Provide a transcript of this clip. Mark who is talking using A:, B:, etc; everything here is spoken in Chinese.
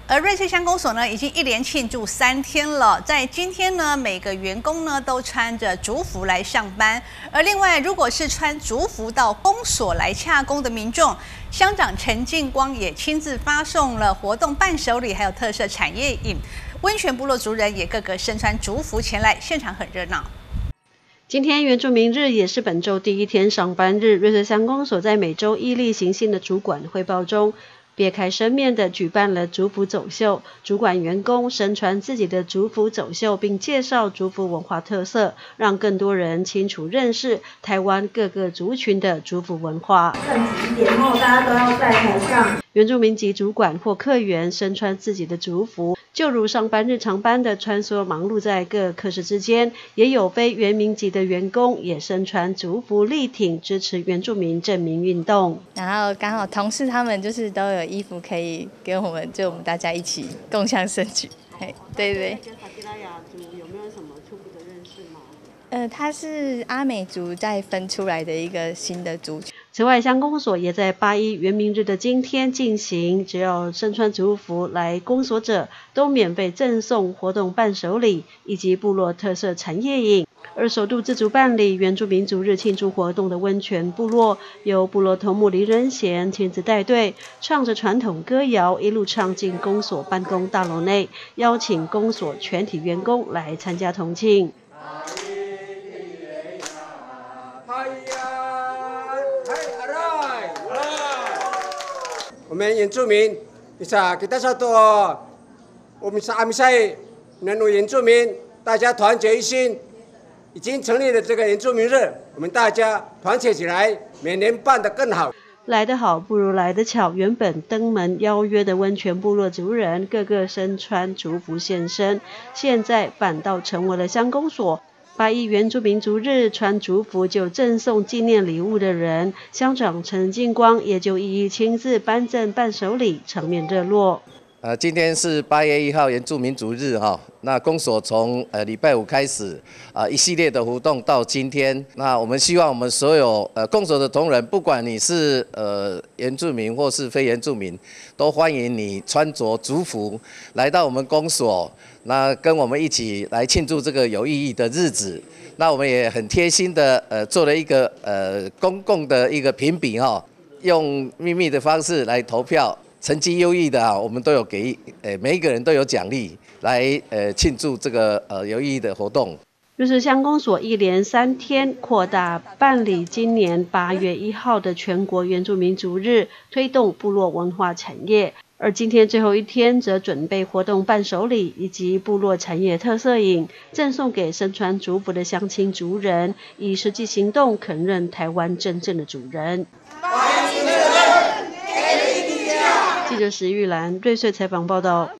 A: 而瑞穗乡公所呢，已经一连庆祝3天了。在今天呢，每个员工呢都穿着族服来上班。而另外，如果是穿族服到公所来洽公的民众，乡长陈进光也亲自发送了活动伴手礼，还有特色产业饮。温泉部落族人也个个身穿族服前来，现场很热闹。
B: 今天原住民日也是本周第1天上班日，瑞穗乡公所在每周依例行信的主管汇报中，别开生面地举办了族服走秀，主管员工身穿自己的族服走秀，并介绍族服文化特色，让更多人清楚认识台湾各个族群的族服文化。
C: 趁几点后，大家都要在台上。
B: 原住民籍主管或客员身穿自己的族服，就如上班日常般的穿梭忙碌在各科室之间，也有非原民籍的员工也身穿族服力挺支持原住民正名运动。
D: 然后刚好同事他们就是都有衣服可以给我们，就我们大家一起共襄盛举。对对。
B: 跟塔吉拉雅族有没有什么初步的认识吗？
D: 它是阿美族再分出来的一个新的族群。
B: 此外，乡公所也在8·1原民日的今天进行，只要身穿族服来公所者，都免费赠送活动伴手礼以及部落特色产业饮。而首度自主办理原住民族日庆祝活动的温泉部落，由部落头目林仁贤亲自带队，唱着传统歌谣，一路唱进公所办公大楼内，邀请公所全体员工来参加同庆。
E: 我们原住民bisa kita satu， 我们是阿米赛南努原住民，大家团结一心，已经成立了这个原住民日，我们大家团结起来，每年办得更好。
B: 来得好不如来得巧，原本登门邀约的温泉部落族人，个个身穿族服现身，现在反倒成为了乡公所8·1原住民族日穿族服就赠送纪念礼物的人，乡长陈进光也就一一亲自颁赠伴手礼，场面热络。
F: 今天是8月1号原住民族日哈，那公所从礼拜5开始一系列的活动到今天，那我们希望我们所有公所的同仁，不管你是原住民或是非原住民，都欢迎你穿着族服来到我们公所，那跟我们一起来庆祝这个有意义的日子。那我们也很贴心的做了一个公共的一个评比哈，用秘密的方式来投票。成绩优异的我们都有给每一个人都有奖励来庆祝这个有意义的活动。
B: 瑞穗乡公所一连3天扩大办理今年8月1号的全国原住民族日，推动部落文化产业。而今天最后1天则准备活动伴手礼以及部落产业特色饮，赠送给身穿族服的乡亲族人，以实际行动肯认台湾真正的主人。记者石玉兰，瑞穗采访报道。